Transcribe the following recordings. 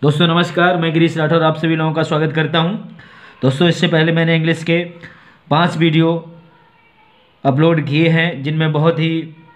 दोस्तों नमस्कार, मैं गिरीश राठौर आप सभी लोगों का स्वागत करता हूं। दोस्तों इससे पहले मैंने इंग्लिश के 5 वीडियो अपलोड किए हैं जिनमें बहुत ही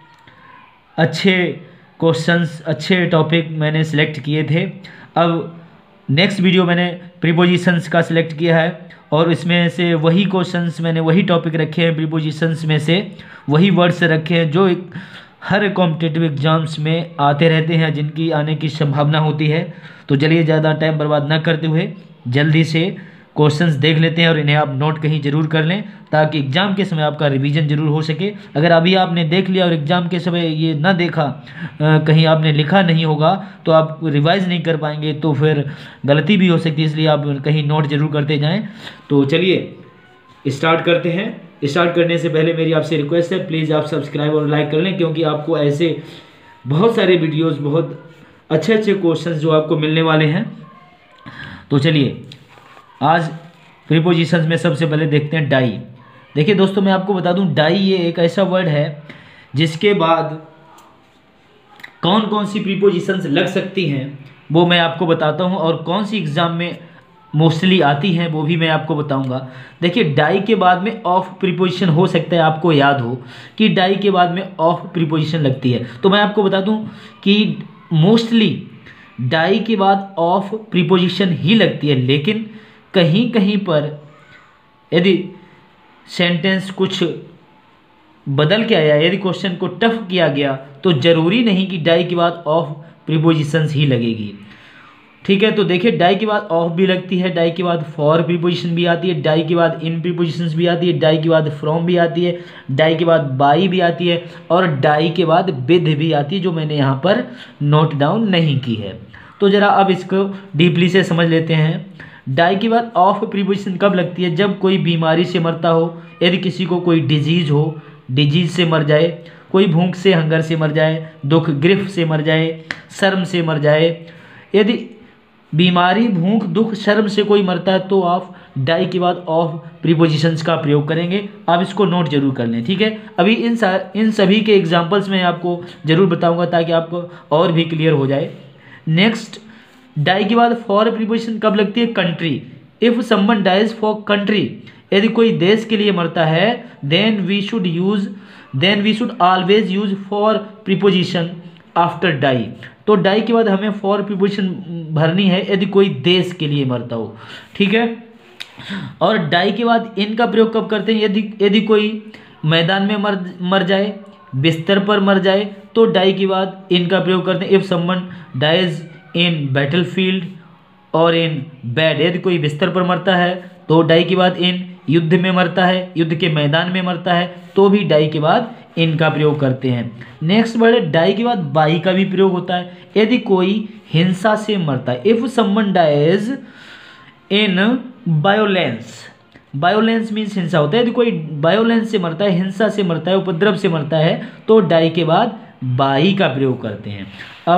अच्छे क्वेश्चंस, अच्छे टॉपिक मैंने सिलेक्ट किए थे। अब नेक्स्ट वीडियो मैंने प्रीपोजिशंस का सिलेक्ट किया है और इसमें से वही क्वेश्चंस मैंने वही टॉपिक रखे हैं, प्रीपोजिशंस में से वही वर्ड्स रखे हैं जो हर कॉम्पिटिटिव एग्जाम्स में आते रहते हैं, जिनकी आने की संभावना होती है। तो चलिए ज़्यादा टाइम बर्बाद ना करते हुए जल्दी से क्वेश्चंस देख लेते हैं और इन्हें आप नोट कहीं ज़रूर कर लें ताकि एग्ज़ाम के समय आपका रिवीजन ज़रूर हो सके। अगर अभी आपने देख लिया और एग्ज़ाम के समय ये ना देखा, कहीं आपने लिखा नहीं होगा तो आप रिवाइज़ नहीं कर पाएंगे, तो फिर गलती भी हो सकती है, इसलिए आप कहीं नोट ज़रूर करते जाएँ। तो चलिए स्टार्ट करते हैं। स्टार्ट करने से पहले मेरी आपसे रिक्वेस्ट है, प्लीज़ आप सब्सक्राइब और लाइक कर लें, क्योंकि आपको ऐसे बहुत सारे वीडियोस, बहुत अच्छे अच्छे क्वेश्चंस जो आपको मिलने वाले हैं। तो चलिए आज प्रीपोजिशंस में सबसे पहले देखते हैं डाई। देखिए दोस्तों, मैं आपको बता दूं, डाई ये एक ऐसा वर्ड है जिसके बाद कौन कौन सी प्रीपोजिशंस लग सकती हैं वो मैं आपको बताता हूं, और कौन सी एग्ज़ाम में मोस्टली आती हैं वो भी मैं आपको बताऊंगा। देखिए डाई के बाद में ऑफ प्रीपोजिशन हो सकता है आपको याद हो कि डाई के बाद में ऑफ प्रीपोजिशन लगती है, तो मैं आपको बता दूं कि मोस्टली डाई के बाद ऑफ प्रीपोजिशन ही लगती है। लेकिन कहीं कहीं पर यदि सेंटेंस कुछ बदल के आया, यदि क्वेश्चन को टफ किया गया, तो ज़रूरी नहीं कि डाई के बाद ऑफ प्रीपोजिशंस ही लगेगी। ठीक है, तो देखिए डाई के बाद ऑफ भी लगती है, डाई के बाद फॉर प्रीपोजिशन भी आती है, डाई के बाद इन प्रीपोजिशंस भी आती है, डाई के बाद फ्रॉम भी आती है, डाई के बाद बाई भी आती है, और डाई के बाद विद भी आती है, जो मैंने यहाँ पर नोट डाउन नहीं की है। तो ज़रा अब इसको डीपली से समझ लेते हैं। डाई के बाद ऑफ प्रीपोजिशन कब लगती है? जब कोई बीमारी से मरता हो, यदि किसी को कोई डिजीज़ हो, डिजीज़ से मर जाए, कोई भूख से, हंगर से मर जाए, दुख गिरफ्त से मर जाए, शर्म से मर जाए। यदि बीमारी, भूख, दुख, शर्म से कोई मरता है तो आप डाई के बाद ऑफ प्रीपोजिशंस का प्रयोग करेंगे। आप इसको नोट जरूर कर लें, ठीक है। अभी इन सभी के एग्जांपल्स मैं आपको जरूर बताऊंगा ताकि आपको और भी क्लियर हो जाए। नेक्स्ट, डाई के बाद फॉर प्रीपोजिशन कब लगती है? Country. If someone dies for country, यदि कोई देश के लिए मरता है, then we should always use for preposition after die. तो डाई के बाद हमें फॉर प्रीपोजिशन भरनी है यदि कोई देश के लिए मरता हो, ठीक है। और डाई के बाद इन का प्रयोग कब करते हैं? यदि कोई मैदान में मर जाए, बिस्तर पर मर जाए, तो डाई के बाद इन का प्रयोग करते हैं। If someone dies in battlefield और इन बेड, यदि कोई बिस्तर पर मरता है तो डाई के बाद इन, युद्ध में मरता है, युद्ध के मैदान में मरता है, तो भी डाई के बाद इनका प्रयोग करते हैं। नेक्स्ट वर्ड है डाई के बाद बाई का भी प्रयोग होता है यदि कोई हिंसा से मरता है। If someone dies in violence, violence means हिंसा होता है, यदि कोई वायोलेंस से मरता है, हिंसा से मरता है, उपद्रव से मरता है, तो डाई के बाद बाई का प्रयोग करते हैं।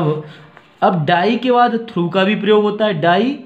अब डाई के बाद थ्रू का भी प्रयोग होता है, डाई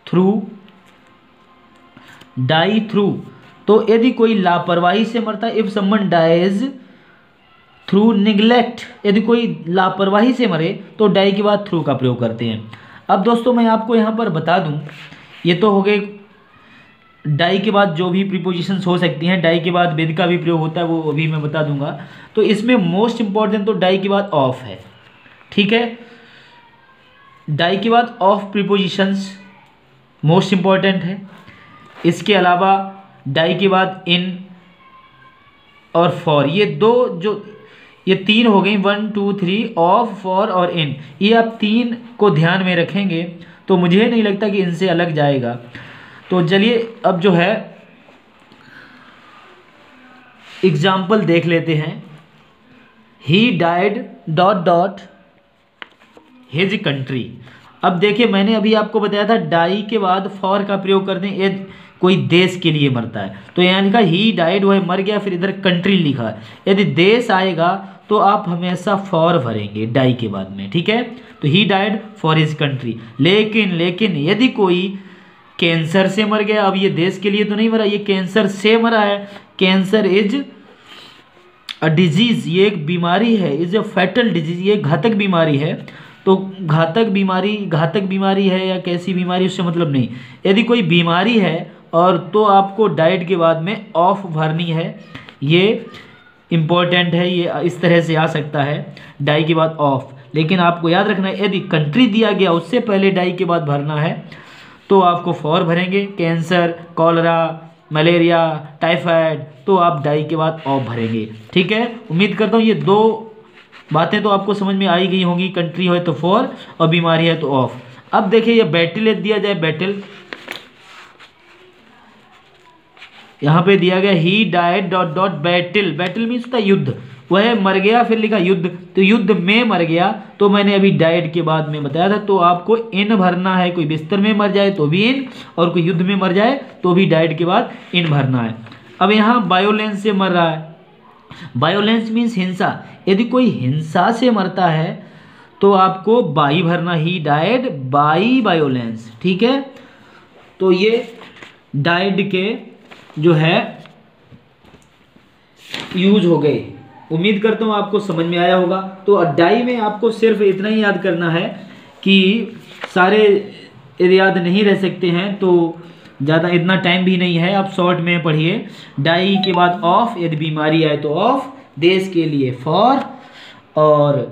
थ्रू। तो यदि कोई लापरवाही से मरता है, if someone dies through neglect, यदि कोई लापरवाही से मरे तो डाई के बाद थ्रू का प्रयोग करते हैं। अब दोस्तों मैं आपको यहाँ पर बता दूँ, ये तो हो गए डाई के बाद जो भी प्रीपोजिशंस हो सकती हैं। डाई के बाद विद का भी प्रयोग होता है, वो अभी मैं बता दूंगा। तो इसमें मोस्ट इंपॉर्टेंट तो डाई के बाद ऑफ है, ठीक है। डाई के बाद ऑफ प्रीपोजिशंस मोस्ट इंपॉर्टेंट है। इसके अलावा डाई के बाद इन और फॉर, ये तीन हो गई, 1 2 3, ऑफ, फॉर और इन। ये आप तीन को ध्यान में रखेंगे तो मुझे नहीं लगता कि इनसे अलग जाएगा। तो चलिए अब जो है एग्जाम्पल देख लेते हैं। He died ... his country. अब देखिए मैंने अभी आपको बताया था डाई के बाद फॉर का प्रयोग करते हैं यदि कोई देश के लिए मरता है। तो यहाँ लिखा ही डाइड, वो मर गया, फिर इधर कंट्री लिखा है। यदि देश आएगा तो आप हमेशा फॉर भरेंगे डाई के बाद में, ठीक है। तो he died for his country. लेकिन यदि कोई कैंसर से मर गया, अब ये देश के लिए तो नहीं मरा, ये कैंसर से मरा है। कैंसर इज अ डिजीज, ये एक बीमारी है, इज अ फैटल डिजीज, ये घातक बीमारी है। तो घातक बीमारी है या कैसी बीमारी उससे मतलब नहीं। यदि कोई बीमारी है और तो आपको डाइट के बाद में ऑफ भरनी है, ये इम्पोर्टेंट है, ये इस तरह से आ सकता है डाई के बाद ऑफ। लेकिन आपको याद रखना है यदि कंट्री दिया गया उससे पहले डाई के बाद भरना है तो आपको फॉर भरेंगे, कैंसर, कॉलरा, मलेरिया, टाइफाइड, तो आप डाई के बाद ऑफ भरेंगे। ठीक है, उम्मीद करता हूँ ये 2 बातें तो आपको समझ में आई गई होंगी, कंट्री है तो फॉर और बीमारी है तो ऑफ। अब देखिए ये बैटल दिया जाए, बैटल यहाँ पे दिया गया he died dot dot battle, battle means होता है युद्ध, वह मर गया, फिर लिखा युद्ध, तो युद्ध में मर गया, तो मैंने अभी डाइड के बाद में बताया था, तो आपको इन भरना है, कोई बिस्तर में मर जाए तो भी इन, और कोई युद्ध में मर जाए तो भी डाइड के बाद इन भरना है। अब यहाँ वायोलेंस से मर रहा है, वायोलेंस मीन्स हिंसा, यदि कोई हिंसा से मरता है तो आपको बाई भरना, ही डाइड बाई वायोलेंस। ठीक है, तो ये डाइड के जो है यूज हो गए। उम्मीद करता हूँ आपको समझ में आया होगा। तो डाई में आपको सिर्फ इतना ही याद करना है कि सारे यदि याद नहीं रह सकते हैं तो ज़्यादा इतना टाइम भी नहीं है, आप शॉर्ट में पढ़िए। डाई के बाद ऑफ, यदि बीमारी आए तो ऑफ, देश के लिए फॉर, और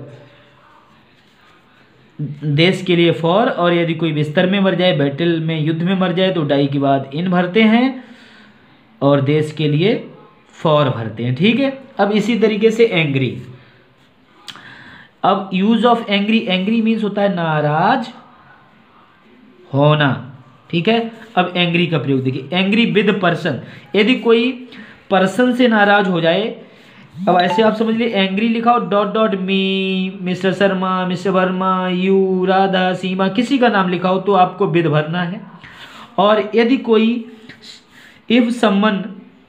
देश के लिए फॉर, और यदि कोई बिस्तर में मर जाए, बैटल में युद्ध में मर जाए तो डाई के बाद इन भरते हैं और देश के लिए फॉर भरते हैं। ठीक है, अब इसी तरीके से एंग्री, अब use of angry, angry means होता है नाराज होना। ठीक है, अब एंग्री का प्रयोग देखिए, एंग्री विद पर्सन, यदि कोई पर्सन से नाराज हो जाए, अब ऐसे आप समझ लिए एंग्री लिखा हो dot dot me, mister Sharma, mister Verma, you, Radha, Seema, किसी का नाम लिखा हो तो आपको विद भरना है। और यदि कोई if someone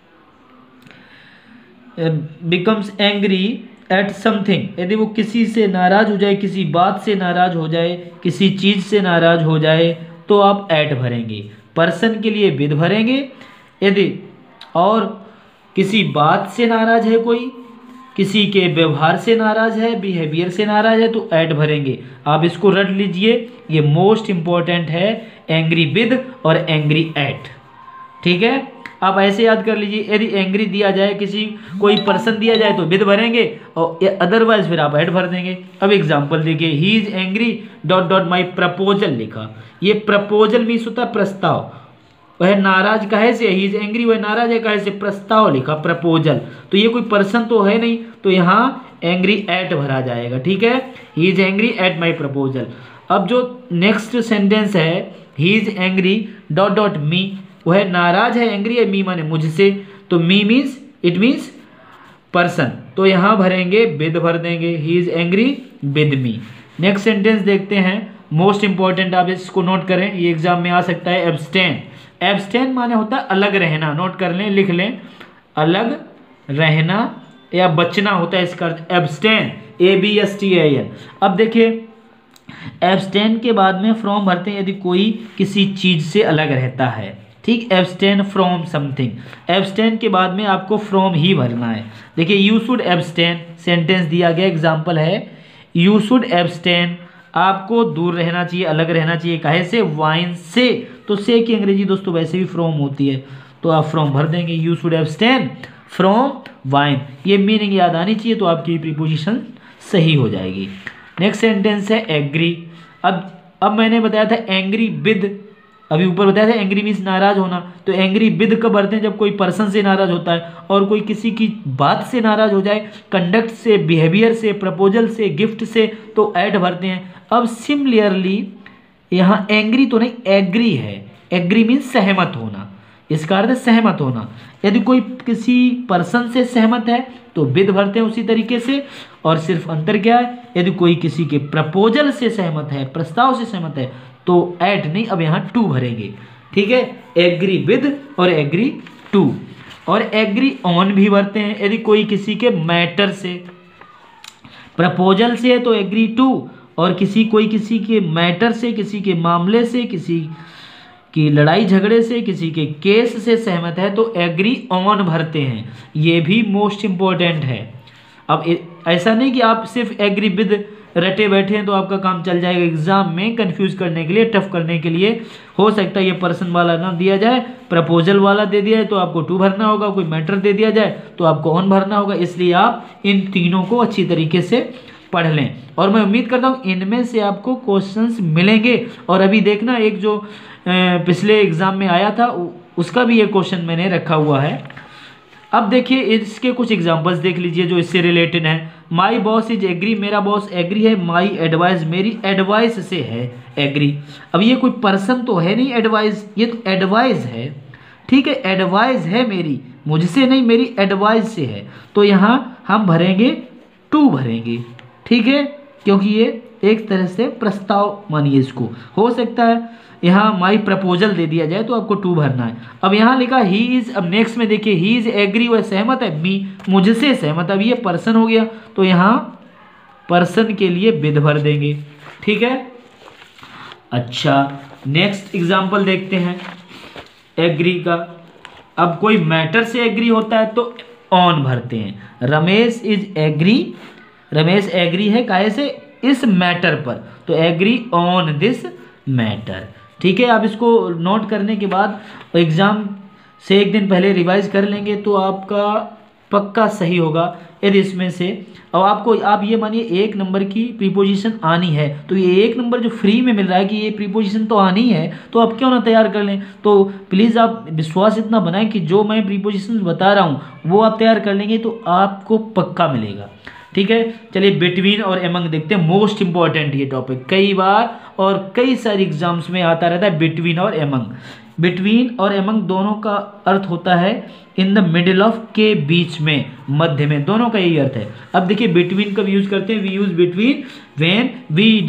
becomes angry at something, यदि वो किसी से नाराज हो जाए, किसी बात से नाराज हो जाए, किसी चीज से नाराज हो जाए तो आप एट भरेंगे, पर्सन के लिए विद भरेंगे। यदि और किसी बात से नाराज है, कोई किसी के व्यवहार से नाराज है, बिहेवियर से नाराज है तो एट भरेंगे। आप इसको रट लीजिए, ये मोस्ट इंपॉर्टेंट है, एंग्री विद और एंग्री एट। ठीक है, आप ऐसे याद कर लीजिए, यदि एंग्री दिया जाए, किसी कोई पर्सन दिया जाए तो विद भरेंगे और अदरवाइज फिर आप एट भर देंगे। अब एग्जांपल देखिए, he is angry dot dot my proposal लिखा, ये प्रपोजल मीन्स होता है प्रस्ताव, वह नाराज कहे से, ही इज एंग्री वह नाराज है कहे से, प्रस्ताव लिखा प्रपोजल, तो ये कोई पर्सन तो है नहीं, तो यहाँ एंग्री एट भरा जाएगा। ठीक है, he is angry at my proposal. अब जो नेक्स्ट सेंटेंस है, he is angry dot dot me, वह नाराज है, एंग्री है, मी माने मुझसे, तो me means it means person, तो यहाँ भरेंगे विद भर देंगे, he is angry with me. Next sentence देखते हैं, मोस्ट इंपॉर्टेंट, आप इसको नोट करें, ये एग्जाम में आ सकता है। एब्सटेन, एब्सटेन माने होता है अलग रहना, नोट कर लें, लिख लें, अलग रहना या बचना होता है इसका अर्थ एब्सटेन, ABSTAN। अब देखिए एब्सटेन के बाद में फ्रॉम भरते हैं यदि कोई किसी चीज से अलग रहता है। ठीक, एब्सटेन फ्रॉम समथिंग, एब्सटेन के बाद में आपको फ्रॉम ही भरना है। देखिए यू शुड एब्सटेन, सेंटेंस दिया गया, एग्जाम्पल है यू शुड एब्सटेन, आपको दूर रहना चाहिए, अलग रहना चाहिए, काहे से, वाइन से, तो से की अंग्रेजी दोस्तों वैसे भी फ्रॉम होती है, तो आप फ्रॉम भर देंगे, you should abstain from wine, ये मीनिंग याद आनी चाहिए तो आपकी प्रीपोजिशन सही हो जाएगी। नेक्स्ट सेंटेंस है एग्री, अब मैंने बताया था एंग्री विद, अभी ऊपर बताया था एंग्री मीन्स नाराज होना, तो एंग्री विद कब भरते हैं, जब कोई पर्सन से नाराज होता है और कोई किसी की बात से नाराज हो जाए, कंडक्ट से, बिहेवियर से, प्रपोजल से, गिफ्ट से, तो एट भरते हैं। अब सिमिलरली यहाँ एंग्री तो नहीं, एग्री है, एग्री मीन्स सहमत होना, इसका अर्थ है सहमत होना, यदि कोई किसी पर्सन से सहमत है तो विद भरते हैं उसी तरीके से, और सिर्फ अंतर क्या है, यदि कोई किसी के प्रपोजल से सहमत है, प्रस्ताव से सहमत है तो एट नहीं, अब यहाँ टू भरेंगे। ठीक है, एग्री विद और एग्री टू, और एग्री ऑन भी भरते हैं, यदि कोई किसी के मैटर से, प्रपोजल से है तो एग्री टू, और कोई किसी के मैटर से, किसी के मामले से, किसी की लड़ाई झगड़े से, किसी के केस से सहमत है तो एग्री ऑन भरते हैं, ये भी मोस्ट इंपॉर्टेंट है। अब ऐसा नहीं कि आप सिर्फ एग्री विद रटे बैठे हैं तो आपका काम चल जाएगा एग्जाम में कंफ्यूज करने के लिए, टफ करने के लिए। हो सकता है ये पर्सन वाला ना दिया जाए, प्रपोजल वाला दे दिया है तो आपको टू भरना होगा, कोई मैटर दे दिया जाए तो आपको ऑन भरना होगा। इसलिए आप इन तीनों को अच्छी तरीके से पढ़ लें और मैं उम्मीद करता हूँ इनमें से आपको क्वेश्चंस मिलेंगे। और अभी देखना एक जो पिछले एग्जाम में आया था उसका भी ये क्वेश्चन मैंने रखा हुआ है। अब देखिए इसके कुछ एग्जांपल्स देख लीजिए जो इससे रिलेटेड हैं। माई बॉस इज एग्री, मेरा बॉस एग्री है। माई एडवाइस, मेरी एडवाइस से है एग्री। अब ये कोई पर्सन तो है नहीं एडवाइस, ये तो एडवाइस है, ठीक है, एडवाइस है मेरी, मुझसे नहीं, मेरी एडवाइस से है। तो यहाँ हम भरेंगे टू भरेंगे, ठीक है, क्योंकि ये एक तरह से प्रस्ताव मानिए इसको। हो सकता है यहाँ माई प्रपोजल दे दिया जाए तो आपको टू भरना है। अब यहाँ लिखा ही इज, अब नेक्स्ट में देखिए ही इज एग्री, वह सहमत है, मी मुझसे सहमत, अब ये पर्सन हो गया तो यहाँ पर्सन के लिए विद भर देंगे, ठीक है। अच्छा नेक्स्ट एग्जाम्पल देखते हैं एग्री का। अब कोई मैटर से एग्री होता है तो ऑन भरते हैं। Ramesh is agree, Ramesh agree है काहे से, इस मैटर पर, तो एग्री ऑन दिस मैटर, ठीक है। आप इसको नोट करने के बाद एग्जाम से एक दिन पहले रिवाइज कर लेंगे तो आपका पक्का सही होगा। यदि इसमें से और आपको आप ये मानिए एक नंबर की प्रीपोजिशन आनी है तो ये एक नंबर जो फ्री में मिल रहा है कि ये प्रीपोजिशन तो आनी है तो आप क्यों ना तैयार कर लें। तो प्लीज़ आप विश्वास इतना बनाएं कि जो मैं प्रीपोजिशन बता रहा हूँ वो आप तैयार कर लेंगे तो आपको पक्का मिलेगा, ठीक है। चलिए बिटवीन और एमंग देखते हैं, मोस्ट इंपॉर्टेंट ये टॉपिक कई बार और कई सारे एग्जाम्स में आता रहता है बिटवीन और एमंग। बिटवीन और एमंग दोनों का अर्थ होता है इन द मिडिल ऑफ, के बीच में, मध्य में, दोनों का यही अर्थ है। अब देखिए बिटवीन कब यूज करते हैं, we use between when we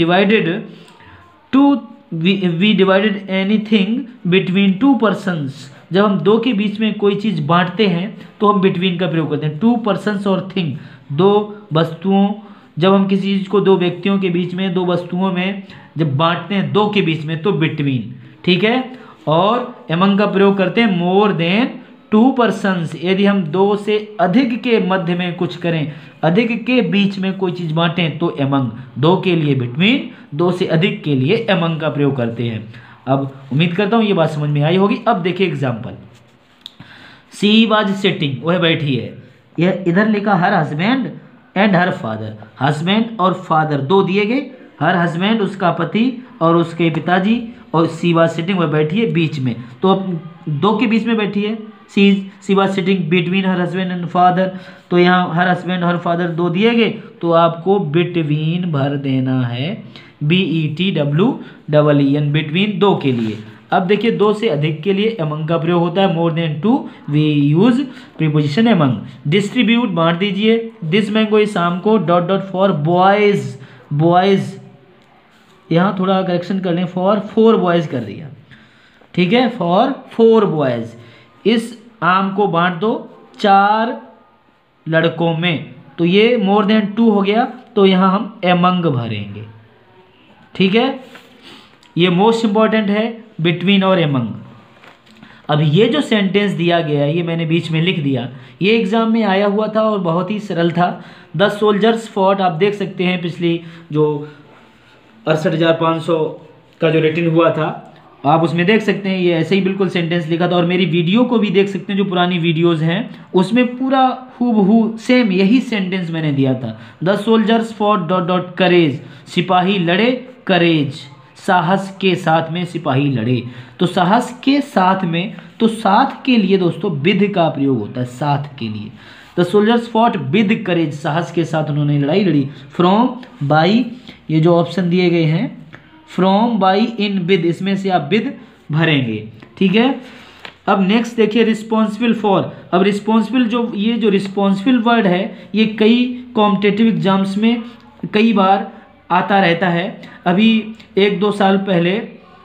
divided anything between two persons. जब हम दो के बीच में कोई चीज़ बांटते हैं तो हम बिटवीन का प्रयोग करते हैं। टू पर्सन्स और थिंग, दो वस्तुओं, जब हम किसी चीज़ को दो व्यक्तियों के बीच में, दो वस्तुओं में जब बांटते हैं दो के बीच में तो बिटवीन, ठीक है। और एमंग का प्रयोग करते हैं मोर देन टू पर्सन्स, यदि हम दो से अधिक के मध्य में कुछ करें, अधिक के बीच में कोई चीज़ बांटें तो एमंग, दो के लिए बिटवीन, दो से अधिक के लिए एमंग का प्रयोग करते हैं। अब उम्मीद करता हूँ ये बात समझ में आई होगी। अब देखिए एग्जाम्पल, सी वाज सिटिंग, वह बैठी है, यह इधर लिखा her husband and her father, husband और फादर दो दिए गए, हर हस्बैंड उसका पति और उसके पिताजी, और सी वाज सिटिंग वह बैठी है बीच में, तो अब दो के बीच में बैठी है, she was sitting between her husband and father, तो यहाँ हर हस्बैंड हर फादर दो दिए गए तो आपको बिटवीन भर देना है, BETWEEN, बिटवीन दो के लिए। अब देखिए दो से अधिक के लिए एमंग का प्रयोग होता है, more than two we use preposition among. Distribute बांट दीजिए, दिस मैंगो इस शाम को dot dot for boys, boys यहाँ थोड़ा करेक्शन कर लें, फॉर 4 बॉयज कर दिया, ठीक है, फॉर 4 बॉयज, इस आम को बांट दो 4 लड़कों में, तो ये मोर देन 2 हो गया तो यहाँ हम एमंग भरेंगे, ठीक है। ये मोस्ट इंपॉर्टेंट है बिटवीन और एमंग। अब ये जो सेंटेंस दिया गया है ये मैंने बीच में लिख दिया, ये एग्जाम में आया हुआ था और बहुत ही सरल था। 10 सोल्जर्स फॉट, आप देख सकते हैं पिछली जो 68,500 का जो रेटिंग हुआ था आप उसमें देख सकते हैं, ये ऐसे ही बिल्कुल सेंटेंस लिखा था। और मेरी वीडियो को भी देख सकते हैं, जो पुरानी वीडियोस हैं उसमें पूरा हूबहू सेम यही सेंटेंस मैंने दिया था। 10 soldiers fought dot dot courage, सिपाही लड़े, करेज साहस के साथ में सिपाही लड़े, तो साहस के साथ में, तो साथ के लिए दोस्तों विद का प्रयोग होता है, साथ के लिए। The soldiers fought with courage, साहस के साथ उन्होंने लड़ाई लड़ी। फ्रॉम, बाई, ये जो ऑप्शन दिए गए हैं फ्रॉम, बाई, इन, विद, इसमें से आप विद भरेंगे, ठीक है। अब नेक्स्ट देखिए रिस्पॉन्सिबल फॉर। अब रिस्पॉन्सिबल ये जो रिस्पॉन्सिबल वर्ड है ये कई कॉम्पिटिटिव एग्जाम्स में कई बार आता रहता है। अभी 1-2 साल पहले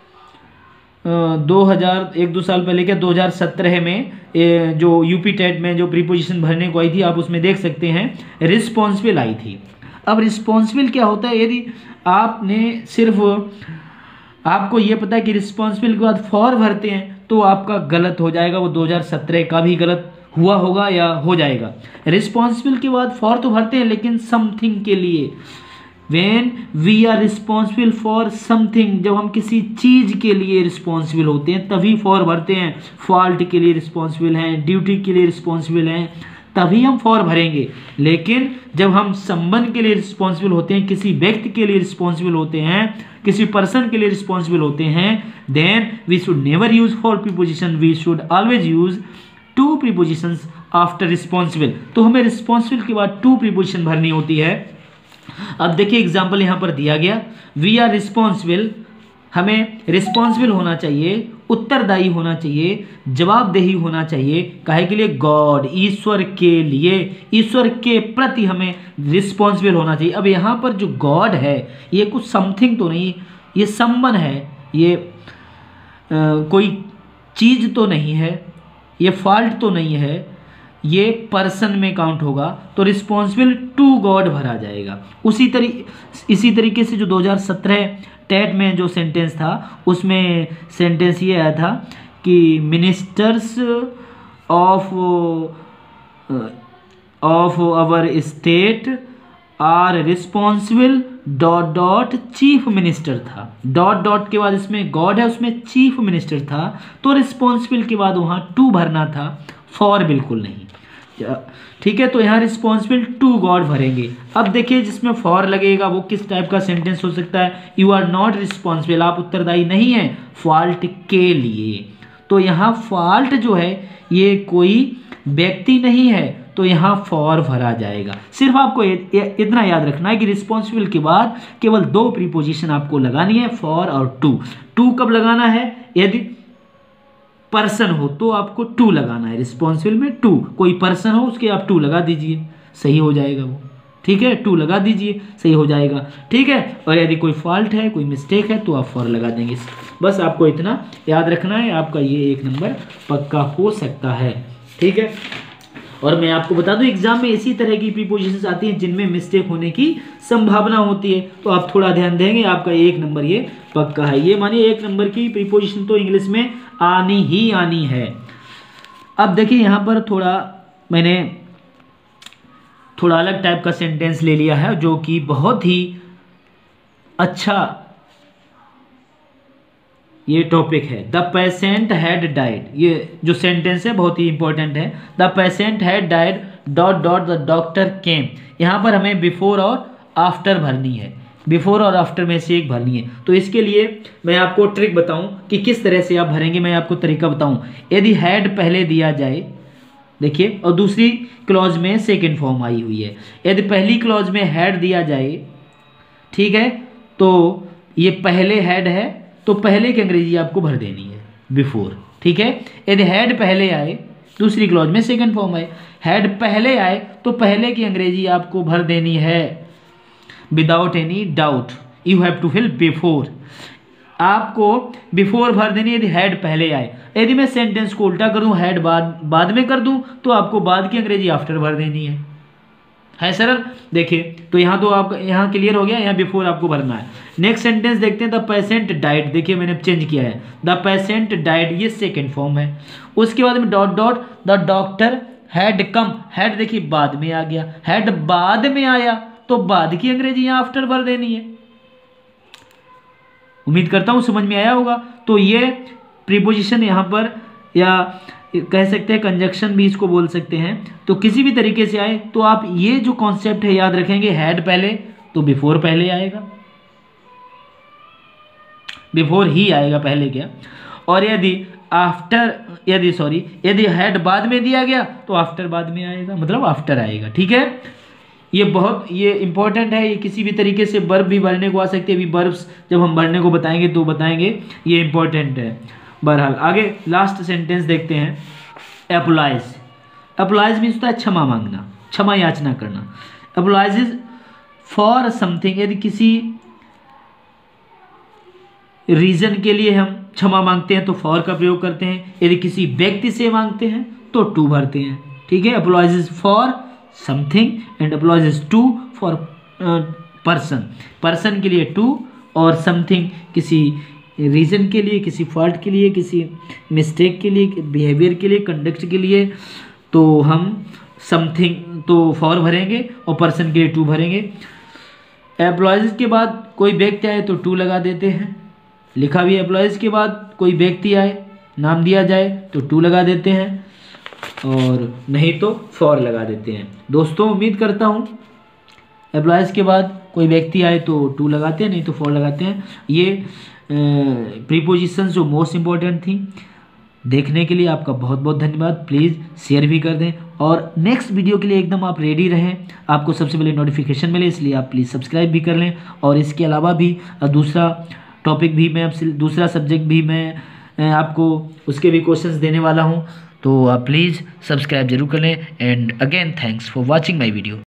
1-2 साल पहले क्या 2017 में जो यूपी टेट में जो प्रीपोजिशन भरने को आई थी आप उसमें देख सकते हैं रिस्पॉन्सिबल आई थी। अब रिस्पॉन्सिबल क्या होता है, यदि आपने सिर्फ आपको ये पता है कि रिस्पॉन्सिबल के बाद फॉर भरते हैं तो आपका गलत हो जाएगा, वो 2017 का भी गलत हुआ होगा या हो जाएगा। रिस्पॉन्सिबल के बाद फॉर तो भरते हैं लेकिन समथिंग के लिए, when we are responsible for something, जब हम किसी चीज के लिए रिस्पॉन्सिबल होते हैं तभी फॉर भरते हैं। फॉल्ट के लिए रिस्पॉन्सिबल हैं, ड्यूटी के लिए रिस्पॉन्सिबल हैं, तभी हम फॉर भरेंगे। लेकिन जब हम संबंध के लिए रिस्पॉन्सिबल होते हैं, किसी व्यक्ति के लिए रिस्पॉन्सिबल होते हैं, किसी पर्सन के लिए रिस्पॉन्सिबल होते हैं, then we should never use for preposition, we should always use two prepositions after responsible. तो हमें रिस्पॉन्सिबल के बाद टू प्रीपोजिशन भरनी होती है। अब देखिए एग्जाम्पल यहां पर दिया गया, वी आर रिस्पॉन्सिबल, हमें रिस्पॉन्सिबल होना चाहिए, उत्तरदायी होना चाहिए, जवाबदेही होना चाहिए, काहे के लिए? गॉड, ईश्वर के लिए, ईश्वर के प्रति हमें रिस्पॉन्सिबल होना चाहिए। अब यहाँ पर जो गॉड है ये कुछ समथिंग तो नहीं, ये समवन है, ये कोई चीज़ तो नहीं है, ये फॉल्ट तो नहीं है, ये पर्सन में काउंट होगा, तो रिस्पॉन्सिबल टू गॉड भरा जाएगा। इसी तरीके से जो 2017 टेट में जो सेंटेंस था उसमें सेंटेंस ये आया था कि ministers of our state are responsible dot dot chief minister था, डॉट डॉट के बाद इसमें गॉड है, उसमें चीफ मिनिस्टर था, तो रिस्पॉन्सिबल के बाद वहाँ टू भरना था, फॉर बिल्कुल नहीं। ठीक है, तो यहाँ रिस्पॉन्सिबल टू गॉड भरेंगे। अब देखिए जिसमें फॉर लगेगा वो किस टाइप का सेंटेंस हो सकता है? यू आर नॉट रिस्पॉन्सिबल, आप उत्तरदायी नहीं हैं फॉल्ट के लिए। तो यहाँ फॉल्ट जो है ये कोई व्यक्ति नहीं है, तो यहाँ फॉर भरा जाएगा। सिर्फ आपको इतना याद रखना है कि रिस्पॉन्सिबल के बाद केवल दो प्रीपोजिशन आपको लगानी है, फॉर और टू। टू कब लगाना है? यदि पर्सन हो तो आपको टू लगाना है, रिस्पॉन्सिबल में टू, कोई पर्सन हो उसके आप टू लगा दीजिए, सही हो जाएगा वो। ठीक है, टू लगा दीजिए, सही हो जाएगा। ठीक है, और यदि कोई फॉल्ट है, कोई मिस्टेक है तो आप फॉर लगा देंगे। बस आपको इतना याद रखना है, आपका ये 1 नंबर पक्का हो सकता है। ठीक है, और मैं आपको बता दूं एग्जाम में इसी तरह की प्रीपोजिशंस आती हैं जिनमें मिस्टेक होने की संभावना होती है, तो आप थोड़ा ध्यान देंगे, आपका 1 नंबर ये पक्का है। ये मानिए 1 नंबर की प्रीपोजिशन तो इंग्लिश में आनी ही आनी है। अब देखिए यहाँ पर मैंने थोड़ा अलग टाइप का सेंटेंस ले लिया है जो कि बहुत ही अच्छा ये टॉपिक है। द पेशेंट हैड डाइड, ये जो सेंटेंस है बहुत ही इंपॉर्टेंट है। The patient had died dot dot the doctor came. यहाँ पर हमें बिफोर और आफ्टर भरनी है, बिफोर और आफ्टर में से एक भरनी है। तो इसके लिए मैं आपको ट्रिक बताऊं कि किस तरह से आप भरेंगे, मैं आपको तरीका बताऊं। यदि हैड पहले दिया जाए, देखिए, और दूसरी क्लॉज में सेकेंड फॉर्म आई हुई है, यदि पहली क्लॉज में हैड दिया जाए, ठीक है, तो ये पहले हैड है तो पहले की अंग्रेजी आपको भर देनी है बिफोर। ठीक है, यदि हैड पहले आए, दूसरी क्लॉज में सेकंड फॉर्म आए, हैड पहले आए तो पहले की अंग्रेजी आपको भर देनी है without any doubt, you have to fill before. आपको बिफोर भर देनी यदि हैड पहले आए। यदि मैं सेंटेंस को उल्टा कर दूं, हैड बाद में कर दूं, तो आपको बाद की अंग्रेजी आफ्टर भर देनी है सरल। देखिए, तो यहाँ तो आप यहाँ क्लियर हो गया, यहाँ बिफोर आपको भरना है। नेक्स्ट सेंटेंस देखते हैं, द पेशेंट डाइड। देखिए मैंने चेंज किया है, द पेशेंट डाइड, ये सेकेंड फॉर्म है। उसके बाद में dot dot the doctor had come, had देखिए बाद में आ गया, हैड बाद में आया तो बाद की अंग्रेजी यहाँ आफ्टर भर देनी है। उम्मीद करता हूँ समझ में आया होगा। तो ये प्रीपोजिशन यहाँ पर, या कह सकते हैं कंजक्शन भी इसको बोल सकते हैं, तो किसी भी तरीके से आए तो आप ये जो कॉन्सेप्ट है याद रखेंगे, हैड पहले तो बिफोर पहले आएगा, बिफोर ही आएगा पहले क्या, और यदि हैड बाद में दिया गया तो आफ्टर बाद में आएगा, मतलब आफ्टर आएगा। ठीक है, ये इंपॉर्टेंट है, ये किसी भी तरीके से वर्ब भी भरने को आ सकते हैं। अभी वर्ब्स जब हम भरने को बताएंगे तो बताएंगे, ये इंपॉर्टेंट है। बहरहाल आगे लास्ट सेंटेंस देखते हैं, अपोलाइज। अपोलाइज मीन्स होता है क्षमा मांगना, क्षमा याचना करना। अपोलाइज फॉर समथिंग, यदि किसी रीजन के लिए हम क्षमा मांगते हैं तो फॉर का प्रयोग करते हैं, यदि किसी व्यक्ति से मांगते हैं तो टू भरते हैं। ठीक है, apologise for something and apologise to for person, person के लिए टू और समथिंग किसी रीजन के लिए, किसी फॉल्ट के लिए, किसी मिस्टेक के लिए, बिहेवियर के लिए, कंडक्ट के लिए, तो हम समथिंग तो फॉर भरेंगे और पर्सन के लिए टू भरेंगे। एम्प्लॉयज़ के बाद कोई व्यक्ति आए तो टू लगा देते हैं, लिखा भी एम्प्लॉयज़ के बाद कोई व्यक्ति आए, नाम दिया जाए तो टू लगा देते हैं, और नहीं तो फॉर लगा देते हैं। दोस्तों उम्मीद करता हूँ एम्प्लॉयज़ के बाद कोई व्यक्ति आए तो टू लगाते हैं, नहीं तो फॉर लगाते हैं। ये प्रीपोजिशंस जो मोस्ट इम्पॉर्टेंट थी। देखने के लिए आपका बहुत बहुत धन्यवाद। प्लीज़ शेयर भी कर दें, और नेक्स्ट वीडियो के लिए एकदम आप रेडी रहें, आपको सबसे पहले नोटिफिकेशन मिले, इसलिए आप प्लीज़ सब्सक्राइब भी कर लें। और इसके अलावा भी दूसरा टॉपिक भी मैं आपसे, दूसरा सब्जेक्ट भी मैं आपको उसके भी क्वेश्चंस देने वाला हूं, तो आप प्लीज़ सब्सक्राइब जरूर कर लें। And again thanks for watching my video.